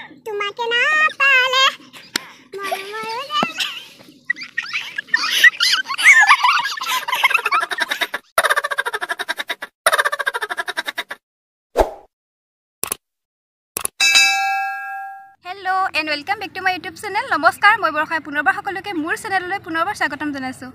তোমাকে না পালে মন মরে Hello and welcome back to my YouTube channel. Namaskar, moi Borkhai punorbar সকলোকে মোৰ চেনেললৈ পুনৰবাৰ স্বাগতম জনাইছো।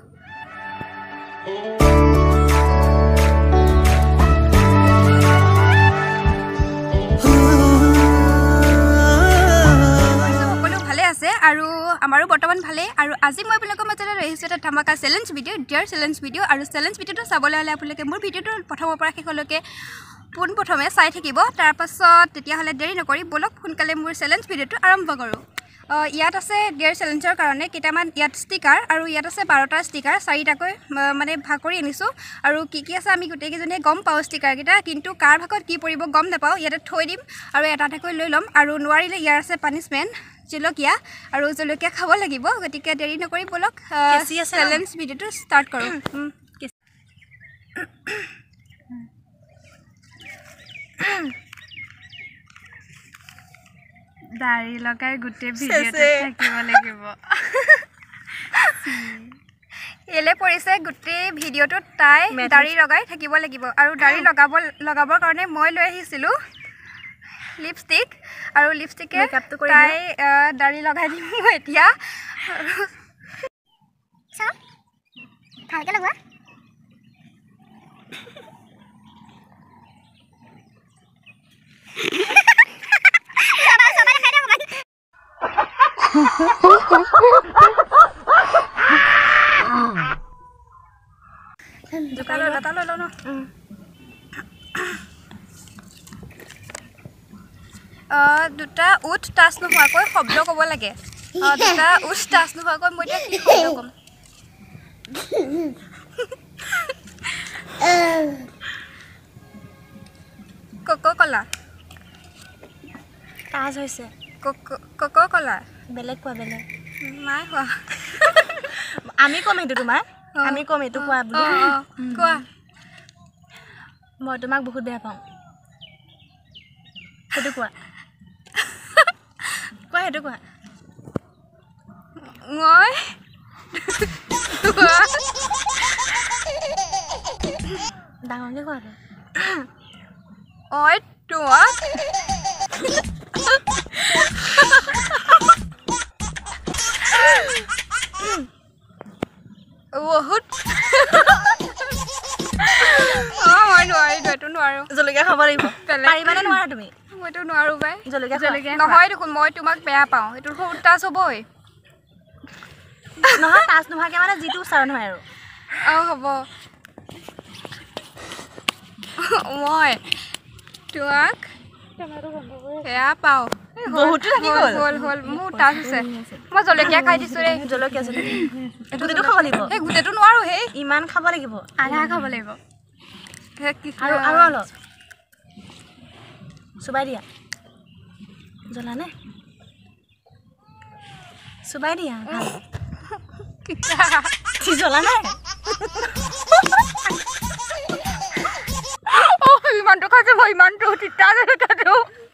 সকলো ভালে আছে আৰু আমাৰো বৰ্তমান ভালে আৰু আজি মই আপোনালোকৰ মাজলৈ ৰহিছো এটা ধামাকা challenge video, dear challenge video আৰু চ্যালেঞ্জ ভিডিওটো চাবলৈ হলে আপোনালোকে মোৰ ভিডিওটো প্ৰথমৰ পৰা শেষলৈকে পোনপ্ৰথমে চাই থাকিব। তাৰ পাছত তেতিয়া হলে দেৰি নকৰি বলক সোনকালে মোৰ চ্যালেঞ্জ ভিডিওটো আৰম্ভ কৰো। ইয়াত আছে ডিয়াৰ চ্যালেঞ্জৰ কাৰণে কেইটামান ইয়াত ষ্টিকাৰ আৰু ইয়াত আছে 12টা ষ্টিকাৰ, 4টাকৈ মানে ভাগ কৰি আনিছো আৰু কি আছে আমি গোটেইকেইজনীয়ে গম পাওঁ ষ্টিকাৰ কেইটা, কিন্তু কাৰ ভাগত কি পৰিব গম নাপাওঁ। ইয়াতে থৈ দিম আৰু এটা এটাকৈ লৈ ল'ম আৰু নোৱাৰিলে ইয়াৰ আছে পানিছমেণ্ট জলকীয়া আৰু জলকীয়া খাব লাগিব। গতিকে দেৰি নকৰি বলক চ্যালেঞ্জ ভিডিওটো ষ্টাৰ্ট কৰোঁ। দাড়ি লগাই গোটেই ভিডিওতে থাকিব লাগিব। এলে পৰিছে গোটেই ভিডিওটোত তাই দাড়ি লগাই থাকিব লাগিব আৰু দাড়ি লগাবৰ কাৰণে মই লৈ আহিছিলোঁ লিপষ্টিক আৰু লিপষ্টিকে তাই দাড়ি লগাই দিব এতিয়া। ভালকে লগোৱা দুটা উঠ টাচ নোহোৱাকৈ শব্দ ক'ব লাগে। দুটা উঠ টাচ নোহোৱাকৈ মই এতিয়া কি শব্দ ক'ম? কোকো-কোলা টাচ হৈছে। কোকো-কোলা বেলেগ কোৱা, বেলেগ নাই কোৱা। আমি কম এইটো তোমাৰ, আমি কম এইটো কোৱা বুলি। কোৱা। মই তোমাক বহুত বেয়া পাওঁ, সেইটো কোৱা। কোৱা, সেইটো কোৱা। মই ডাঙৰকৈ কোৱা। ঐ তোমাক বহুত মই নোৱাৰিলোঁ, এইটো নোৱাৰোঁ। জলকীয়া খাব লাগিব। পাৰিবানে নোৱাৰা তুমি? মইতো নোৱাৰোঁ বাই। জলকীয়া নহয় দেখোন, মই তোমাক বেয়া পাওঁ। এইটো সৰু টাচ হ'বই নহয়, টাচ নোহোৱাকৈ মানে যিটো উচ্চাৰণ হয় আৰু। হ'ব। মই তোমাক বেয়া পাওঁ। বহুতো থাকি গ'ল। হ'ল মোৰ টাচ হৈছে। মই জলকীয়া খাই দিছোঁ দেই। জলকীয়া গোটেইটো খাব লাগিব। সেই গোটেইটো নোৱাৰোঁ, সেই ইমান খাব লাগিব, আধা খাব লাগিব। আৰু অলপ চুবাই দিয়া। জ্বলানে? চুবাই দিয়া। জ্বলা নাই? ইমানটো খাইছোঁ মই, ইমানটো তিতা জলকীয়াটো।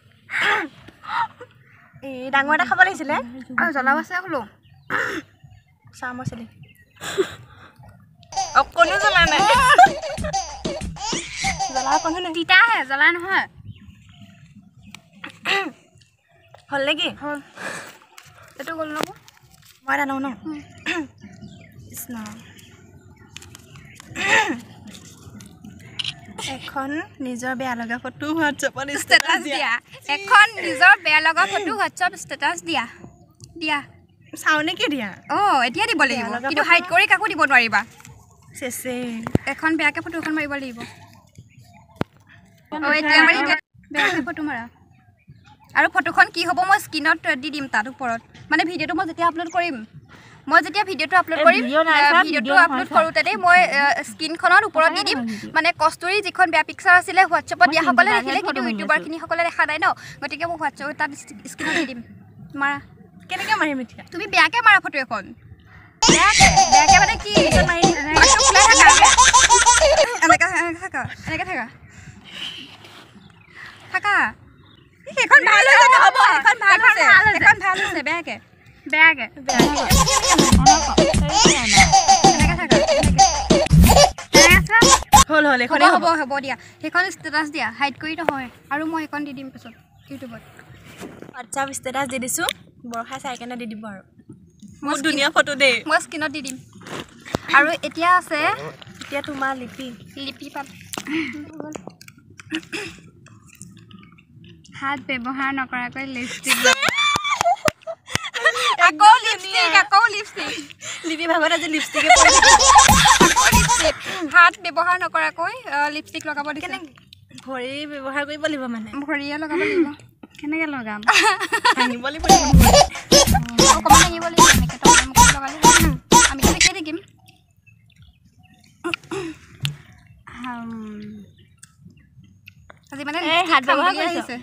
এই ডাঙৰ এটা খাব লাগিছিলে। আৰু জ্বলাও আছে বোলো। চাহ মছলি অকণো জ্বলা নাই। জ্বলা অকণো নাই, তিতাহে, জ্বলা নহয়। হ'ল নেকি? হ'ল। এইটো গ'ল নব মই এটা লওঁ ন। কৃষ্ণ। এখন নিজৰ বেয়া লগা ফটো হোৱাটছএপত ষ্টেটাছ দিয়া। এখন নিজৰ বেয়া লগা ফটো হোৱাটছএপ ষ্টেটাছ দিয়া। চাওঁ নেকি দিয়া? এতিয়া দিব লাগিব, কিন্তু হাইড কৰি কাকো দিব নোৱাৰিবা। চেচে এখন বেয়াকৈ ফটো এখন মাৰিব লাগিব। এতিয়া মাৰি বেয়াকৈ ফটো মাৰা। আৰু ফটোখন কি হ'ব মই স্ক্ৰীনত দি দিম তাত ওপৰত। মানে ভিডিঅ'টো মই যেতিয়া আপলোড কৰিম, ভিডিঅ'টো আপলোড কৰোঁতে মই স্ক্ৰীনখনত ওপৰত দি দিম। মানে কস্তুৰী যিখন বেয়া পিকচাৰ আছিলে হোৱাটছএপত দিয়াসকলে দেখিলে, কিন্তু ইউটিউবাৰখিনিসকলে দেখা নাই ন। গতিকে মই হোৱাটছএপত তাত স্ক্ৰীনত দি দিম। মাৰা। কেনেকৈ মাৰিম এতিয়া? তুমি বেয়াকৈ মাৰা ফটো এখন। বেয়াকৈ মানে কি? এনেকৈ থাকা। সেইখন ভাল হৈ যাব। বেয়াকে বেয়াকে হ'ল হ'ল এখন হ'ব হ'ব দিয়া সেইখন ষ্টেটাছ দিয়া হাইড কৰি নহয় আৰু মই সেইখন দি দিম পিছত ইউটিউবত হোৱাটছআপ ষ্টেটাছ দি দিছোঁ বৰষা চাই কেনে দি দিব আৰু বহুত ধুনীয়া ফটো দেই মই স্ক্ৰীণত দি দিম আৰু এতিয়া আছে এতিয়া তোমাৰ লিপি পাত হাত ব্যৱহাৰ নকৰাকৈ লিপষ্টিক আকৌ লিপষ্টিক লিপি ভাগত আজি লিপষ্টিকে হাত ব্যৱহাৰ নকৰাকৈ লিপষ্টিক লগাব দিছে ভৰি ব্যৱহাৰ কৰিব লাগিব মানে ভৰিয়ে লগাব লাগিব কেনেকৈ লগাম ভাঙিব লাগিব অকণমান দাঙিব লাগিব এনেকৈ তলমুখত লগালে আমি তেনেকৈ থাকিম আজি মানে হাত ব্যৱহাৰ আহিছে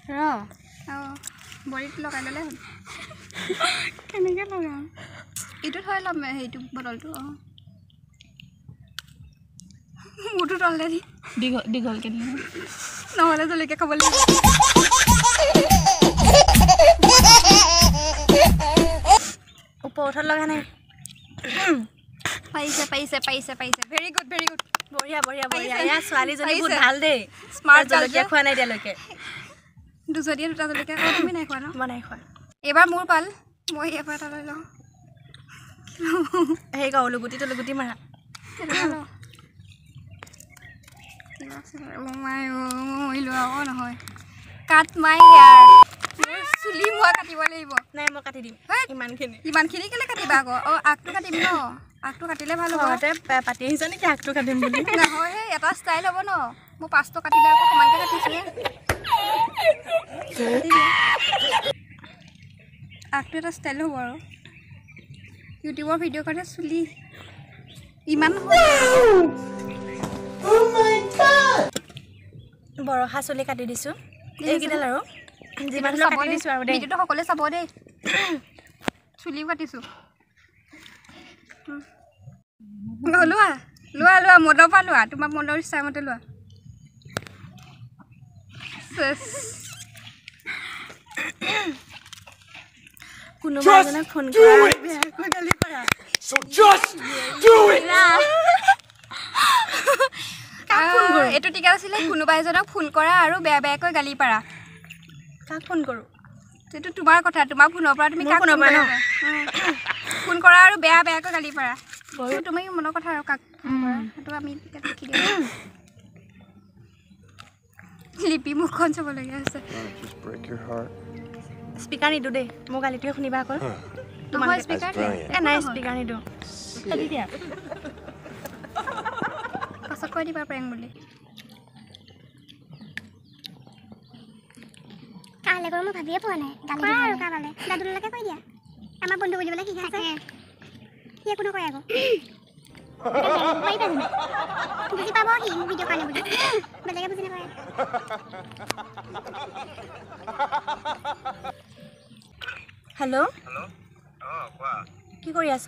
ভৰিত লগাই ল'লে হ'ল কেনেকৈ লগাম এইটোত হৈ ল'ম সেইটো বটলটো মোৰটো তললে দি দীঘলকৈ দিলে নহ'লে জলকীয়া খাব লাগিব ওপৰত লগা নাই পাৰিছে ভেৰি গুড বঢ়িয়া ইয়াৰ ছোৱালীজনী বহুত ভাল দেই স্মাৰ্ট জলকীয়া খোৱা নাই এতিয়ালৈকে দুজনীয়ে দুটা জলকীয়া খোৱা তুমি নাই খোৱা ন মই নাই খোৱা এইবাৰ মোৰ পাল মই এবাৰ এটা লৈ লওঁ সেই লুগুটি মাৰা লোৱা আকৌ নহয় কাট মাই ইয়াৰ চুলি মই কাটিব লাগিব নাই মই কাটি দিম ইমানখিনি কেলৈ কাটিবা আকৌ আগটো কাটিম ন আগটো কাটিলে ভাল হ'ব পাতি আহিছা নেকি আগটো কাটিম বুলি নহয় সেই এটা ষ্টাইল হ'ব ন মই 5টো কাটিলে আকৌ সমানকৈ কাটিছোঁ আগটো এটা ষ্টাইল হ'ব আৰু ইউটিউবৰ ভিডিঅ' কাৰণে চুলি ইমান বৰষা চুলি কাটি দিছোঁ এইকেইডাল আৰু যিমান কাটি দিছোঁ আৰু দেই ভিডিঅ'টো সকলোৱে চাব দেই চুলিও কাটিছোঁ লোৱা মনৰ পৰা লোৱা তোমাৰ মনৰ ইচ্ছামতে লোৱা কোনোবা এজনক ফোন কৰা বেয়াকৈ গালি পৰা এইটো টিকা আছিলে কোনোবা এজনক ফোন কৰা আৰু বেয়াকৈ গালি পাৰা কাক ফোন কৰোঁ সেইটো তোমাৰ কথা তোমাৰ ফোনৰ পৰা তুমি কাক ফোন কৰা আৰু বেয়াকৈ গালি পাৰা তুমি মনৰ কথা আৰু কাক ফোন কৰা সেইটো আমি লিখি দিওঁ লিপি মুখখন চাবলগীয়া আছে স্পীকাৰ নিদিওঁ দেই মোৰ গালিটোৱে শুনিবা আকৌ নহয় স্পীকাৰ নাই স্পীকাৰ নিদিওঁ পাছত কৈ দিবা প্ৰেং বুলি কালে গৈ মই ভাবিয়ে পোৱা নাই গালি আৰু কালে দাদুলৈকে কৈ দিয়া আমাৰ বন্ধু বুলিবলৈ শিকাইছে সি একো নকৰে আকৌ বুজি পাব সি মোৰ ভিডিঅ' কাৰণে বুলি বেলেগে বুজি নাপায় হেল্ল' কি কৰি আছ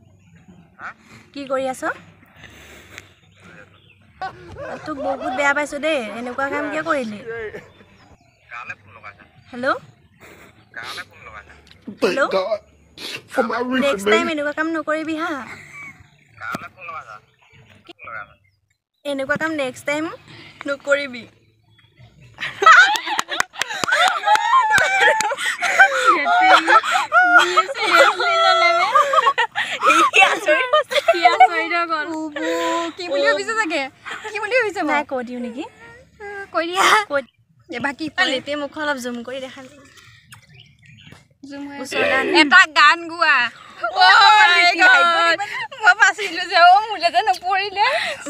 তোক বহুত বেয়া পাইছোঁ দেই এনেকুৱা কাম কিয় কৰিলি হেল্ল' নেক্সট টাইম এনেকুৱা কাম নকৰিবি হা এনেকুৱা কাম নেক্সট টাইম নকৰিবি কি বুলি ভাবিছে চাগে কি বুলি ভাবিছে নাই কৈ দিওঁ নেকি কৈ দিয়া এবাৰ কি লিপি মুখখন অলপ জুম কৰি দেখা এটা গান গোৱা মই বাচিলো যে মোলে যে নপৰিলে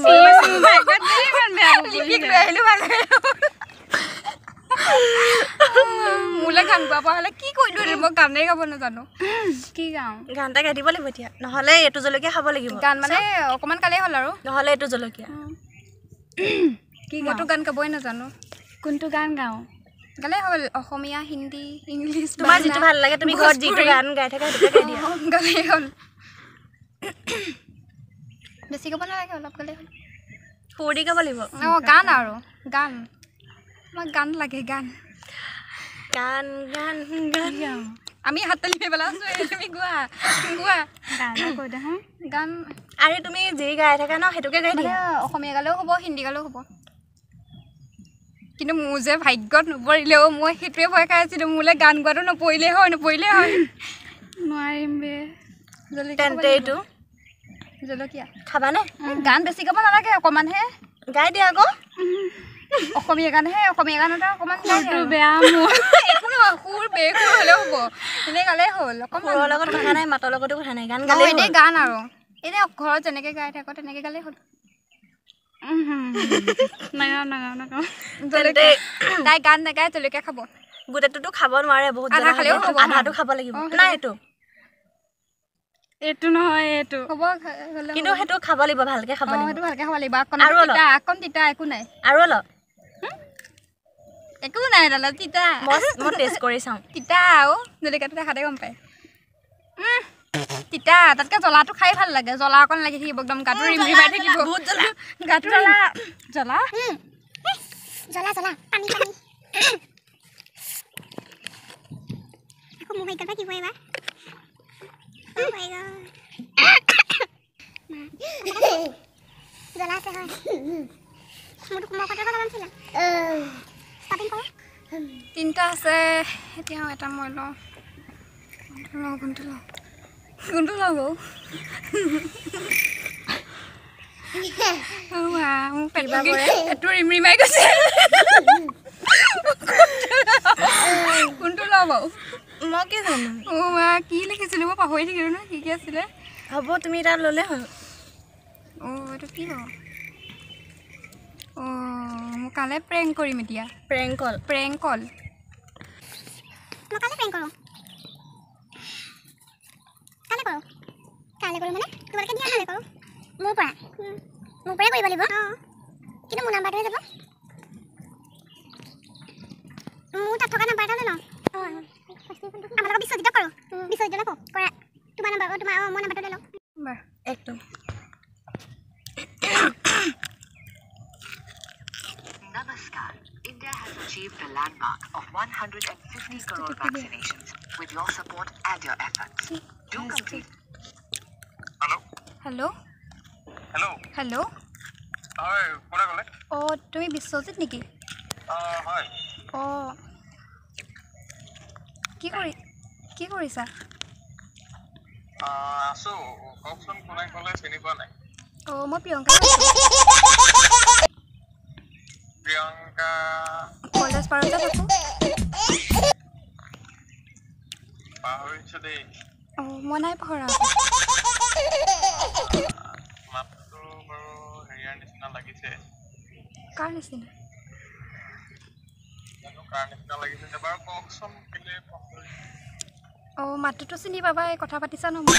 মোলে গান গোৱা পৰা হ'লে কি কৰিলো মই গানেই গাব নাজানো কি গাওঁ গান এটা গাই দিব লাগিব এতিয়া নহ'লে এইটো জলকীয়া খাব লাগিব গান মানে অকণমান গালেই হ'ল আৰু নহ'লে এইটো জলকীয়া কি মইতো গান গাবই নাজানো কোনটো গান গাওঁ গালেই হ'ল অসমীয়া হিন্দী ইংলিছ তোমাৰ যিটো ভাল লাগে তুমি ঘৰত যিটো গান গাই থাকা সেইটোকে গাই দিয়া গালেই হ'ল বেছি গাব নালাগে অলপ গালেই হ'ল সুৰ দি গাব লাগিব গান আৰু গান আমাক গান লাগে গান গান গান গান আমি হাত তালি পেলাই আছো তুমি গোৱা কৈ দে গান আৰে তুমি যি গাই থাকা ন সেইটোকে গাই দিয়া অসমীয়া গালেও হ'ব হিন্দী গালেও হ'ব কিন্তু মোৰ যে ভাগ্যত নপৰিলেও মই সেইটোৱে ভয় খাই আছিলোঁ মোলৈ গান গোৱাটো নপৰিলে হয় নোৱাৰিম বে তেন্তে এইটো জলকীয়া খাবানে গান বেছি গাব নালাগে অকণমানহে গাই দিয়া আকৌ অসমীয়া গানহে অসমীয়া গান এটা অকণমান বেয়া মোৰ একো নহয় সুৰ বেসুৰ হ'লেও হ'ব এনে গালেই হ'ল সুৰৰ লগত কথা নাই মাতৰ লগতো কথা নাই গান গালে এনেই গান আৰু এনেই ঘৰত যেনেকৈ গাই থাকো তেনেকৈ গালেই হ'ল তাই গান নাগায় জলকীয়া খাব গোটেইটোতো খাব নোৱাৰে বহুত আধাটো খাব লাগিব নাই এইটো নহয় এইটো হ'ব কিন্তু সেইটো খাব লাগিব ভালকে খাব লাগিব সেইটো ভালকে খাব লাগিব আকণ তিতা একো নাই আৰু অলপ একো নাই দাদা তিতা মই টেষ্ট কৰি চাওঁ তিতা আৰু জলকীয়াটো দেখাতে গম পায় তিতা তাতকৈ জ্বলাটো খাই ভাল লাগে জ্বলা অকণ লাগি থাকিব একদম গাটো ৰিমৰিমাই থাকিব গাটো জ্বলা পানী আকৌ মোৰ ভাগ্যত কি কৰিবা জ্বলা আছে হয় মোৰতো কোমল পাতৰ কথা নাছিলে পাতিম কৰোঁ 3টা আছে এতিয়া এটা মই লওঁ কোনটো লওঁ বাৰু মোৰ পেটটো ৰিমৰিমাই গৈছে কোনটো লওঁ বাৰু মই কি জানো কি লিখিছিলোঁ মই পাহৰি থাকিলোঁ ন কি আছিলে হ'ব তুমি তাত ল'লে হ'ল এইটো কি বাৰু মই কালে প্ৰেংক কৰিম এতিয়া প্ৰেংক কল মই কালে প্ৰেংক কৰোঁ কালে কৰোঁ মানে তোমালোকে দিয়া কালে কৰোঁ মোৰ পৰাই কৰিব লাগিব কিন্তু মোৰ নাম্বাৰটোহে যাব মোৰ তাত থকা নাম্বাৰ এটা লৈ লওঁ আমাৰ লগত বিশ্বজিতক কৰোঁ বিশ্বজিতলৈ কওঁ কৰা তোমাৰ নাম্বাৰ মোৰ নাম্বাৰটো লৈ লওঁ একদম Namaskar. India has achieved the landmark of 150 crore vaccinations. With your support and your efforts, do complete. Hello. Hi, কোনে ক'লে? তুমি বিশ্বজিত নেকি? হয়। কি কৰিছা? আছো। কওকচোন কোনে ক'লে চিনি পোৱা নাই? মই প্ৰিয়ংকা কলেজ পাৰতে থাকোঁ পাহৰিছোঁ দেই মই নাই পাহৰা মাতটো বাৰু হেৰিয়াৰ নিচিনা লাগিছে কাৰ নিচিনা বাৰু কওকচোন কেলে মাতটোতো চিনি পাবা কথা পাতিছা ন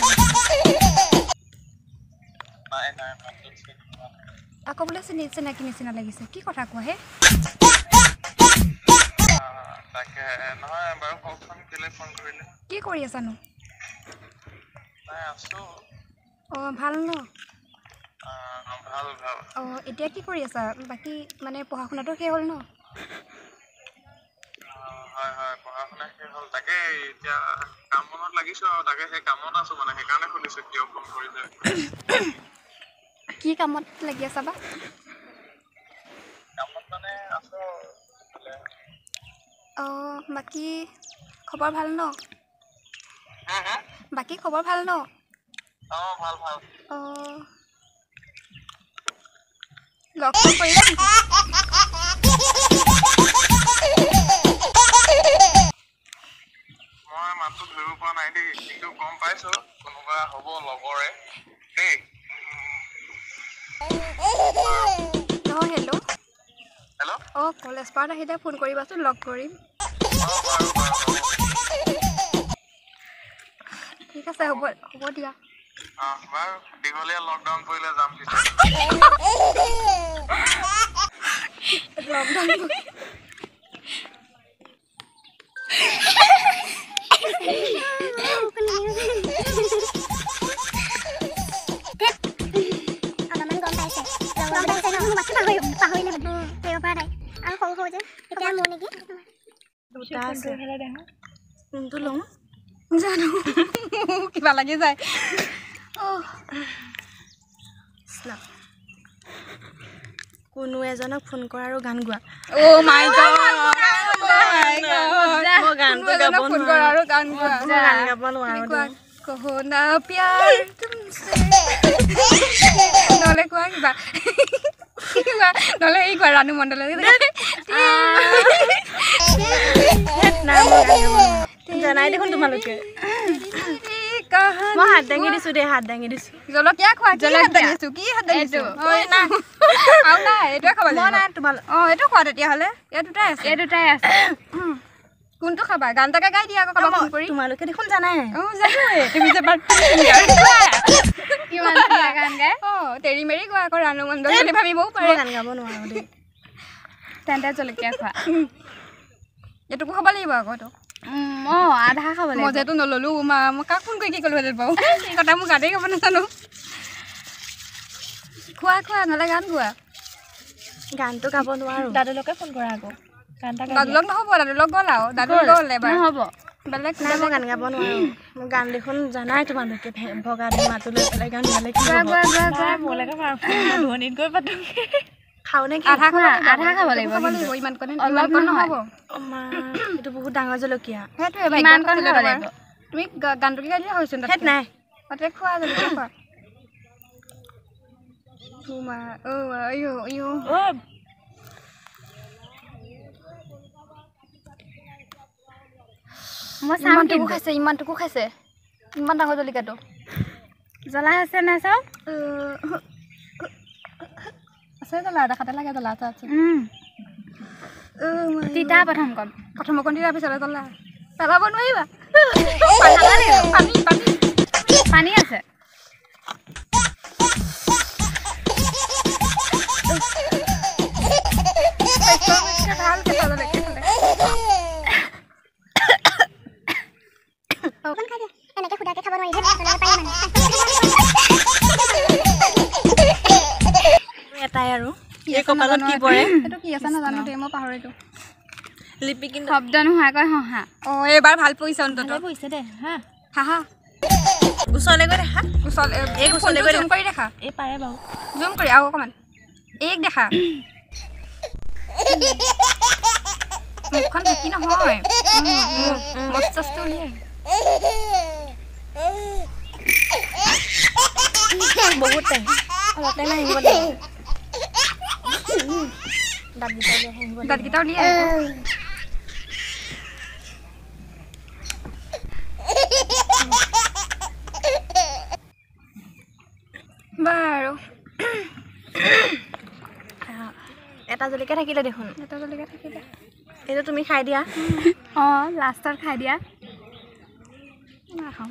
নাই মাতটো চিনি পোৱা আকৌ বোলে চিনাকি নিচিনা লাগিছে কি কথা কোৱা হে তাকে নহয় বাৰু কওকচোন কেলে ফোন কৰিলে কি কৰি আছানো নাই আছোঁ ভাল ন ভাল এতিয়া কি কৰি আছা বাকী মানে পঢ়া শুনাটো শেষ হ'ল ন হয় পঢ়া শুনা শেষ হ'ল তাকে এতিয়া কাম বনত লাগিছোঁ আৰু তাকে সেই কামত আছোঁ মানে সেইকাৰণে সুধিছোঁ কিয় ফোন কৰিছে কি কামত লাগি আছা বা কামত মানে আছোঁ বাকী খবৰ ভাল ন ভাল লগ কৰিলা নেকি মই মাতটো ধৰিব পৰা নাই দেই কিন্তু গম পাইছোঁ কোনোবা হ'ব লগৰে দেই হেল্ল' কলেজ পাৰত আহিলে ফোন কৰিবাচোন লগ কৰিম ঠিক আছে হ'ব দিয়া বাৰু দীঘলীয়া লকডাউন পৰিলে যাম দুটা আছে কোনটো লওঁ জানো কিবা লাগি যায় কোনো এজনক ফোন কৰা আৰু গান গোৱা ও মাই গড মই গানটো গাব ফোন কৰা আৰু গান গোৱা গান গাব নোৱাৰো কহো না প্যাৰ তুমছে নহলে কোৱা কিবা নহলে এই কোৱা ৰাণু মণ্ডলে জানাই দেখোন তোমালোকে মই হাত দাঙি দিছো দে হাত দাঙি দিছো জলকীয়া খোৱা কি হাত দাঙিছো কি হাত দাঙিছো আৰু নাই এইটোৱে খাব লাগিব নাই তোমালোক এইটো খোৱা তেতিয়াহ'লে এই দুটাই আছে কোনটো খাবা গান তাকে গাই দিয়া আকৌ কাৰোবাক ফোন কৰি তোমালোকে দেখোন জানাই জানোৱে তুমি যে কিমান গান গাই তেৰি মেৰি গোৱা আকৌ ৰাণু মণ্ডল বুলি ভাবিবও পাৰে গান গাব নোৱাৰো দেই তেন্তে জলকীয়া খোৱা এইটোকো খাব লাগিব আকৌ এইটো আধা খাব লাগিব মই যেটো নললো মা মই কাক ফোন কৰি কি ক'লো হেঁতেন বাৰু এই কথা মোক গানেই গাব নাজানো খোৱা নহ'লে গান গোৱা গানটো গাব নোৱাৰো দাদুলকে ফোন কৰা আকৌ দাদুলক নহ'ব দাদুলক গ'ল আৰু দাদু গ'ল এবাৰ নহ'ব বেলেগ নাই মই গান গাব নোৱাৰো মই গান দেখোন জানাই তোমালোকে ভগা ধুমাটো লৈ পেলাই গান গালে কি হ'ব মোলৈকে ধনীত গৈ পাতোগে খাও নে কি আধা খাব লাগিব ইমান কণ নহ'ব এইটো বহুত ডাঙৰ জলকীয়া সেইটোৱে ইমান কণ খাব লাগিব তুমি গানটোকে গাই দিয়া হৈছিল সেইটো নাই তাতে খোৱা জলকীয়া খোৱা ইমানটুকু খাইছে ইমান ডাঙৰ জলকীয়াটো জ্বলা আছে নাই চাওঁ আছে জ্বলা দেখাতে লাগে জ্বলা এটা আছে তিতা প্ৰথম অকণ দি তাৰপিছতে জ্বলা পেলাব নোৱাৰিবা পানী আছে ভাল কেঁচা জলকীয়া খালে এনেকে খুদাকে খাব নোৱাৰি এটাই আৰু এই কপালত কি পৰে এইটো কি আছে নাজানো দেই মই পাহৰিলো লিপি কিন্তু শব্দ নোহোৱাকৈ হহা এইবাৰ ভাল পৰিছে অন্তত পৰিছে দে হা হাহা ওচৰলৈ গৈ দেখা এই ওচৰলৈ গৈ জুম কৰি দেখা এই পাৰে বাৰু জুম কৰি আৰু অকণমান এইক দেখা মুখখন ঢাকি নহয় মস্তিষ্কটো উলিয়াই বহুত টাইম অলপ টাইম আহিব লাগিব দাঁতকেইটা উলিয়াই বাৰু এটা জলকীয়া থাকিলে দেখোন এটা জলকীয়া থাকিলে এইটো তুমি খাই দিয়া লাষ্টত খাই দিয়া নাখাওঁ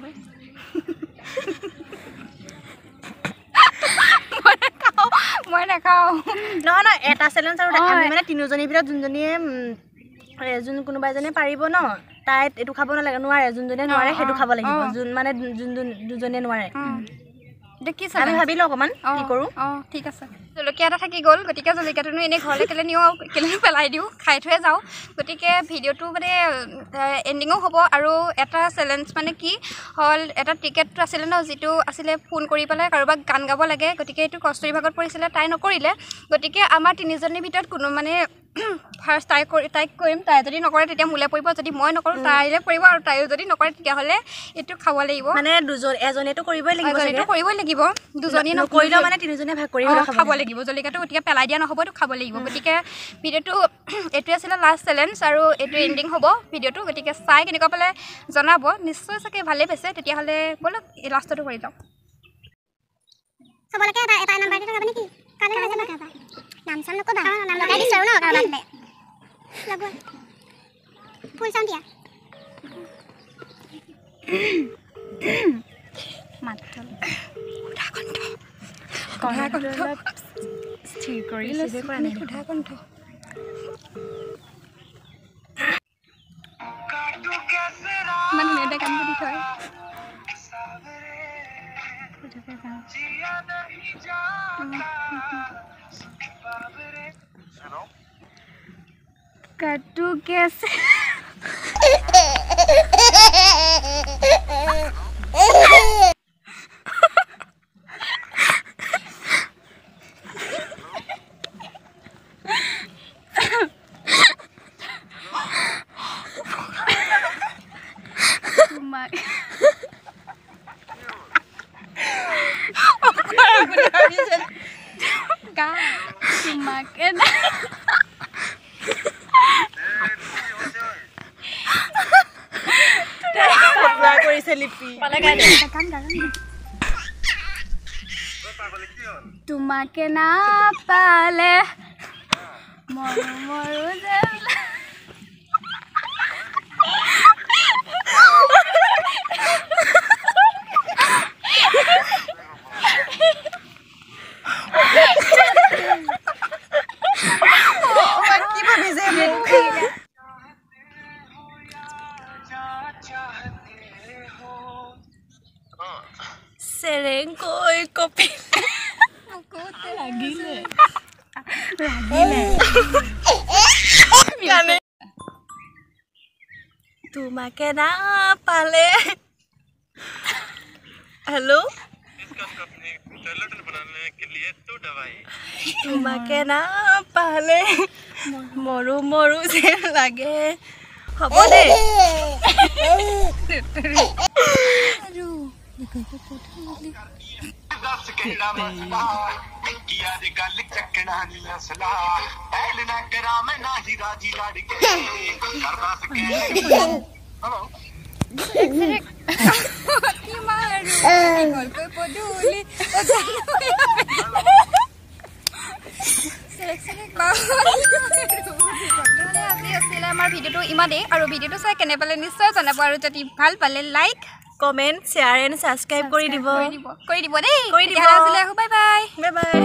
মই নাখাওঁ নহয় এটা চেলেঞ্জ আৰু আমি মানে তিনিজনীৰ ভিতৰত যোনজনীয়ে যোন কোনোবা এজনীয়ে পাৰিব ন তাই এইটো খাব নালাগে নোৱাৰে যোনজনীয়ে নোৱাৰে সেইটো খাব লাগিব যোন মানে যোন দুজনীয়ে নোৱাৰে আমি ভাবিলোঁ অকণমান কি কৰোঁ ঠিক আছে জলকীয়া এটা থাকি গ'ল গতিকে জলকীয়াটোনো এনেই ঘৰলৈ কেলৈ নিওঁ আৰু কেলৈ পেলাই দিওঁ খাই থৈ যাওঁ গতিকে ভিডিঅ'টো মানে এণ্ডিঙো হ'ব আৰু এটা চেলেঞ্জ মানে কি হ'ল এটা টিকেটটো আছিলে ন যিটো আছিলে ফোন কৰি পেলাই কাৰোবাক গান গাব লাগে গতিকে এইটো কষ্টৰি ভাগত পৰিছিলে তাই নকৰিলে গতিকে আমাৰ তিনিজনীৰ ভিতৰত কোনো মানে ফাৰ্ষ্ট তাইক কৰিম তাই যদি নকৰে তেতিয়া মোলৈ পৰিব যদি মই নকৰোঁ তাইলৈ পৰিব আৰু তাইও যদি নকৰে তেতিয়াহ'লে এইটো খাব লাগিব মানে এজনীয়েতো কৰিবই লাগিব দুজনী নকৰিলেও মানে তিনিজনীয়ে ভাগ কৰি খাব লাগিব জলকীয়াটো গতিকে পেলাই দিয়া নহ'ব এইটো খাব লাগিব গতিকে ভিডিঅ'টো এইটোৱে আছিলে লাষ্ট চেলেঞ্জ আৰু এইটো এণ্ডিং হ'ব ভিডিঅ'টো গতিকে চাই কেনেকুৱা পালে জনাব নিশ্চয় চাগে ভালেই পাইছে তেতিয়াহ'লে ব'লক এই লাষ্টটো কৰি যাওঁ চবলৈকে এটা নাম্বাৰ দি থকা নেকি কালে নাম চাম নকবা নাম লগাই দিছোঁ আৰু ন কাৰোবাক লগোৱা ফুল চাউণ্ড দিয়া স্থিৰ কৰি কণ্ঠ মানে এটা কাম কৰি থয় कट्टू कैसे তোমাক গা তোমাকে না পাগলা কৰিছে লিপি তোমাকে না পালে মৰো মৰো যে কি ভাবিছে চেৰেংকৈ কপি লাগিলে তোমাকে না পালে हेलो তোমাকে না পালে মৰু মৰু যে লাগে হ'ব দে আমাৰ ভিডিঅ'টো ইমানেই আৰু ভিডিঅ'টো চাই কেনে পালে নিশ্চয় জনাব আৰু যদি ভাল পালে like comment share and subscribe কৰি দিব কৰি দিব দেই কৰি দিব বাই বাই বাই বাই